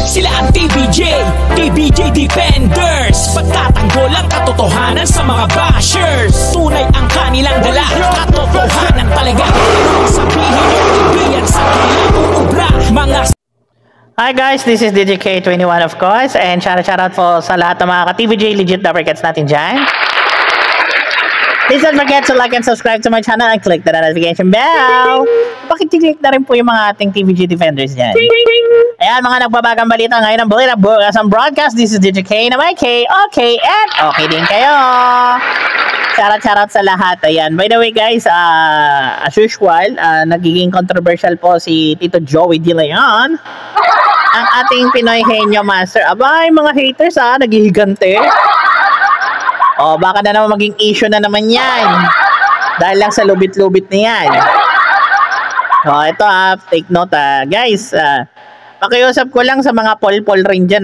Sila ang TBJ Defenders. Pagtatanggol ang katotohanan sa mga bashers. Tunay ang kanilang dala, katotohanan talaga. Sabihin nyo, ibiyan sa kanilang uubra. Hi guys, this is DJK21 of course, and shout out po sa lahat ng mga ka-TVJ legit lubricants natin dyan. Please don't forget to like and subscribe to my channel and click the notification bell. Pakiclick na rin po yung mga ating TVJ Defenders dyan. Ayan, mga nagbabagang balita ngayon ng Balita Bukas ang broadcast. This is DJK na may K, okay, and okay din kayo. Shout out sa lahat. Ayan, by the way guys, as usual, nagiging controversial po si Tito Joey De Leon, ang ating Pinoy Henyo Master. Abay, mga haters naghihigante. O, baka na naman maging issue na naman yan. Dahil lang sa lubit-lubit na yan. O, ito take note guys, pakiusap ko lang sa mga pol-pol rin dyan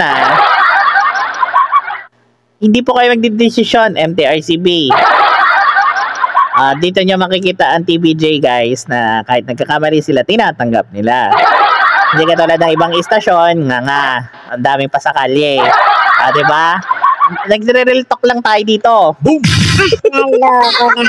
Hindi po kayo magdidesisyon, MTRCB. Dito nyo makikita ang TBJ guys na kahit nagkakamali sila, tinatanggap nila. Hindi katulad ng ibang istasyon, ang daming pasakalye. Diba? Nagre-real talk lang tayo dito. Boom! Hello.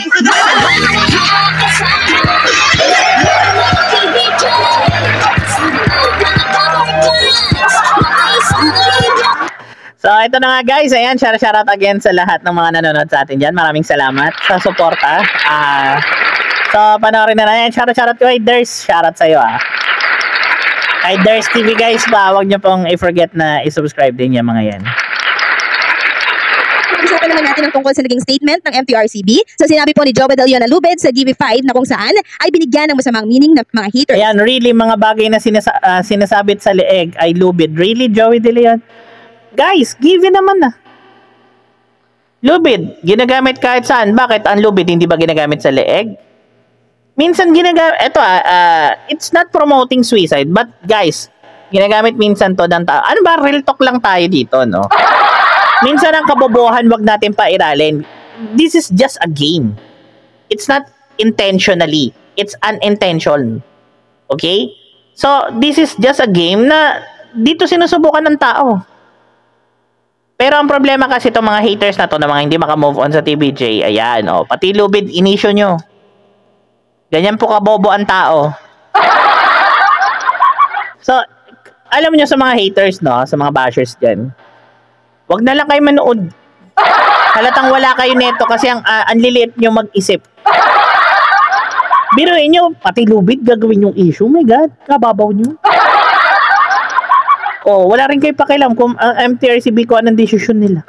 So, ito na nga guys. Ayan, shout out again sa lahat ng mga nanonood sa atin dyan. Maraming salamat sa suporta. So, panoorin na yan. Shout out kay Ders. Shout out sa'yo Kay Ders TV guys ba, huwag nyo pong i-forget na i-subscribe din yung mga yan. Pag-usapan naman natin ang tungkol sa naging statement ng MTRCB. So sinabi po ni Joey De Leon na lubid sa GB5 na kung saan ay binigyan ng masamang meaning ng mga haters. Ayan, really mga bagay na sinasabit sa leeg ay lubid. Really, Joey De Leon? Guys, given naman Lubid, ginagamit kahit saan. Bakit ang lubid hindi ba ginagamit sa leeg? Minsan ginagamit, it's not promoting suicide, but guys, ginagamit minsan to ng tao. Ano ba, real talk lang tayo dito, no? Minsan ang kabobohan wag natin pairalin. This is just a game. It's not intentionally. It's unintentional. Okay? So, this is just a game na dito sinusubukan ng tao. Pero ang problema kasi itong mga haters na to na mga hindi makamove on sa TBJ, ayan, pati lubid, inisyo nyo. Ganyan po kabobo ang tao. So, alam nyo sa mga haters, no? Sa mga bashers dyan, wag na lang kayo manood. Halatang wala kayo neto kasi ang liliit nyo mag-isip. Biruin nyo, pati lubid gagawin yung issue. My God, kababaw nyo. Wala rin kayo pakialam kung MTRCB ko anong desisyon nila.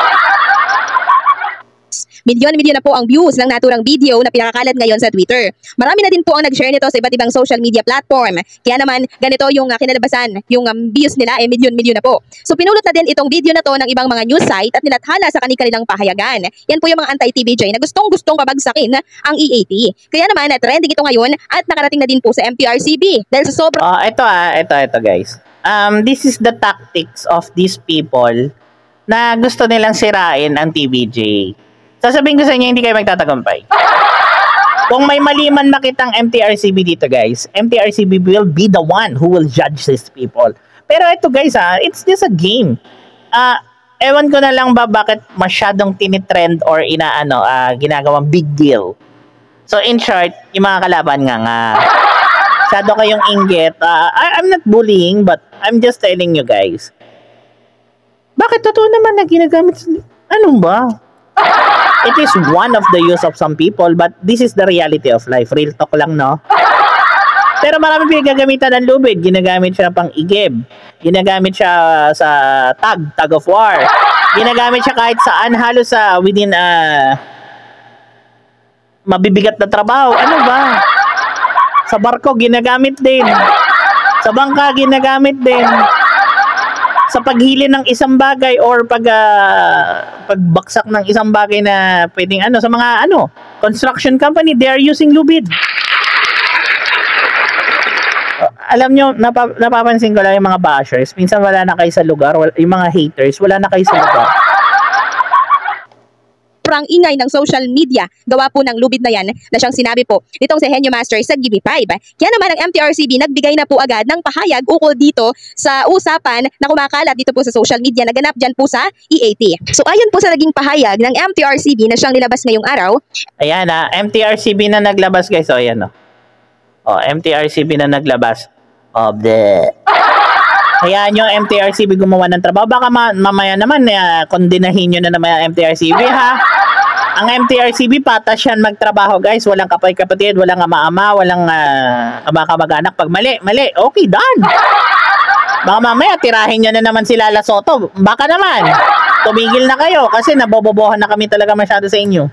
Milyon-milyon na po ang views ng naturang video na pinakakalat ngayon sa Twitter. Marami na din po ang nag-share nito sa iba't ibang social media platform. Kaya naman, ganito yung kinalabasan, yung views nila milyon-milyon na po. So pinulot na din itong video na to ng ibang mga news site at nilathala sa kanilang pahayagan. Yan po yung mga anti-TBJ na gustong-gustong pabagsakin ang EAT. Kaya naman, trending ito ngayon at nakarating na din po sa MTRCB. Dahil sa sobrang... Ito guys. This is the tactics of these people na gusto nilang sirain ang TBJ. Sasabihin ko sa inyo, hindi kayo magtatagumpay. Kung may mali man makitang MTRCB dito guys, MTRCB will be the one who will judge these people. Pero ito guys it's just a game. Ewan ko na lang ba bakit masyadong tinitrend or ginagawang big deal. So in short, yung mga kalaban nga masyado kayong inggit. I'm not bullying but I'm just telling you guys. Bakit totoo naman na ginagamit? Ano ba? It is one of the use of some people, but this is the reality of life. Real talk lang, no? Pero marami pinagagamitan ng lubid. Ginagamit siya pang igib. Ginagamit siya sa tag of war. Ginagamit siya kahit saan, halos within mabibigat na trabaho. Ano ba? Sa barko, ginagamit din. Sa bangka, ginagamit din. Sa paghili ng isang bagay or pagbaksak ng isang bagay na pwedeng sa mga construction company, they are using lubid. Alam nyo, napapansin ko lang yung mga bashers, minsan wala na kayo sa lugar, yung mga haters, wala na kayo sa lugar. sobrang ingay ng social media. Gawa po ng lubid na yan na siyang sinabi po nitong si Henyo Master sa Gimme 5. Kaya naman ang MTRCB nagbigay na po agad ng pahayag ukol dito sa usapan na kumakalat dito po sa social media na ganap dyan po sa EAT. So ayon po sa naging pahayag ng MTRCB na siyang nilabas ngayong araw. Ayan MTRCB na naglabas guys. O ayan o. MTRCB na naglabas. Hayaan nyo MTRCB gumawa ng trabaho. Baka mamaya naman kondinahin nyo na naman ang MTRCB ha. Ang MTRCB patas yan magtrabaho guys. Walang kapatid, walang ama-ama, walang kamag-anak. Pag mali, okay, done. Baka mamaya tirahin nyo na naman si Lala Soto. Baka naman. Tumigil na kayo kasi nabobobohan na kami talaga masyado sa inyo.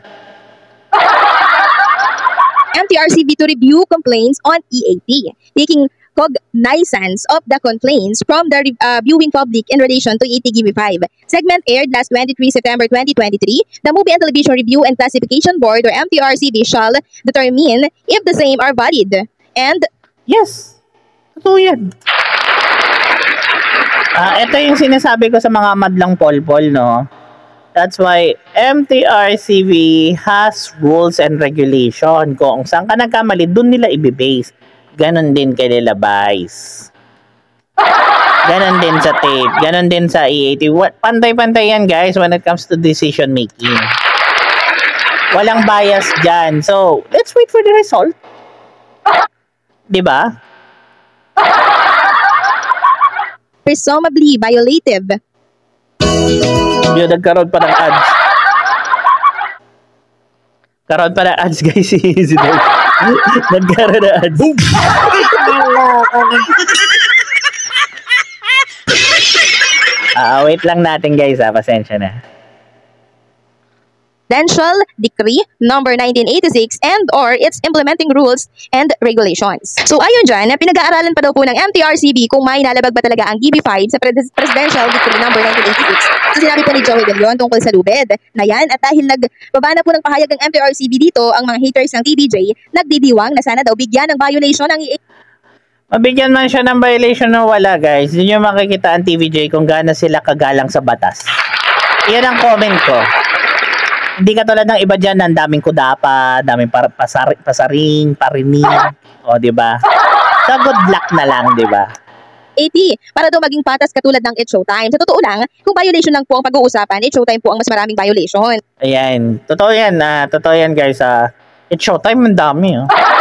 MTRCB to review complaints on EAT, taking cognizance of the complaints from the viewing public in relation to EAT Gimme 5. Segment aired last 23 September 2023. The Movie and Television Review and Classification Board or MTRCB shall determine if the same are valid. And yes, totoo yan. Ito yung sinasabi ko sa mga madlang polpol, no? That's why MTRCB has rules and regulation. Kung saan ka nagkamali, dun nila i-base. Ganon din kay Lila Vice. Ganon din sa tape. Ganon din sa EAT. Pantay-pantay yan guys when it comes to decision making. Walang bias dyan. So, let's wait for the result. Diba? Presumably violative. Yung nagkaroon pa ng ads. Karoon pa ng ads guys si Dave. Nagkaroon na ads. Wait lang natin guys pasensya na. Presidential Decree Number 1986 and or its implementing rules and regulations. So ayon dyan, pinag-aaralan pa daw po ng MTRCB kung may nalabag ba talaga ang Gimme 5 sa Presidential Decree Number 1986. So sinabi po ni Joey De Leon tungkol sa lubid na yan, at dahil nagbaba na po ng pahayag ng MTRCB dito, ang mga haters ng TVJ nagdidiwang na sana daw bigyan ng violation ng Mabigyan man siya ng violation o wala guys. Yun yung makikita ang TVJ kung gaano sila kagalang sa batas. Yan ang comment ko. Hindi katulad ng iba dyan, ang daming kudapa, daming pasaring, parinig, o diba? So good luck na lang, diba? para daw maging patas katulad ng It's Showtime. Sa totoo lang, kung violation lang po ang pag-uusapan, It's Showtime po ang mas maraming violation. Ayan, totoo yan guys. It's Showtime, ang dami.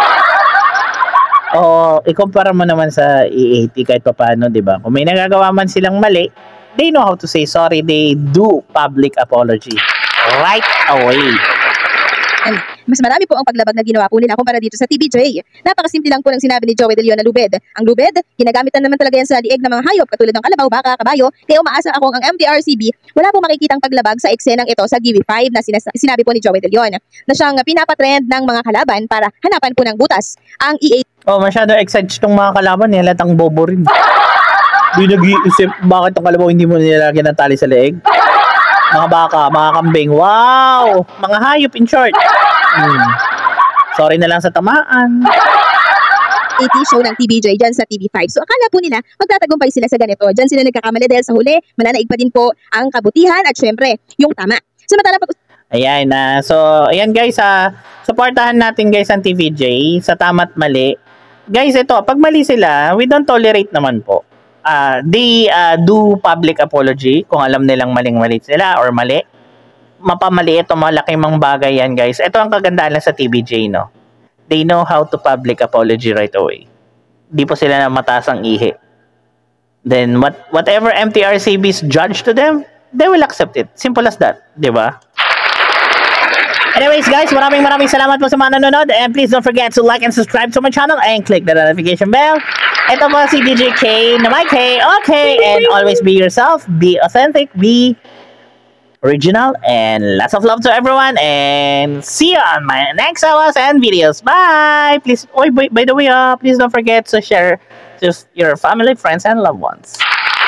Ikumpara mo naman sa EAT kahit pa paano, diba? Kung may nagagawa man silang mali, they know how to say sorry. They do public apology right away. Mas marami po ang paglabag na ginawa po nila kumpara dito sa TVJ. Napakasimple lang po ng sinabi ni Joey De Leon na lubid. Ang lubid, ginagamitan naman talaga yan sa lieg ng mga hayop katulad ng kalabaw, baka, kabayo. Kaya umaasa akong ang MTRCB wala po makikitang paglabag sa eksenang ito sa Gimme 5 na sinabi po ni Joey De Leon na siyang pinapatrend ng mga kalaban para hanapan po ng butas ang EA. Masyado excited tong mga kalaban, halatang bobo rin. Di nag-iisip bakit ang kalabaw hindi mo nilagyan ng tali sa leeg. Mga baka, mga kambing, wow! Mga hayop in short. Sorry na lang sa tamaan. EAT show ng TVJ dyan sa TV5. So akala po nila magtatagumpay sila sa ganito. Dyan sila nagkakamali dahil sa huli, mananaig pa din po ang kabutihan at syempre, yung tama. Samantala ayan, so ayan guys, supportahan natin guys ang TVJ sa tama't mali. Guys, ito, pag mali sila, we don't tolerate naman po. They do public apology kung alam nilang maling-mali sila or mali. Mapamali ito, malaking mga bagay yan guys. Ito ang kagandahan lang sa TVJ, no? They know how to public apology right away. Di po sila na mataas ang ihi. Then whatever MTRCB's judge to them, they will accept it. Simple as that, di ba? Anyways guys, maraming salamat po sa mga nanonood, and please don't forget to like and subscribe to my channel and click the notification bell. Ito po si DJ K na my K, okay, and always be yourself, be authentic, be original, and lots of love to everyone, and see you on my next hours and videos. Bye! Please, by the way, please don't forget to share to your family, friends, and loved ones.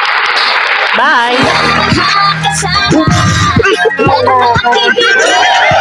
Bye!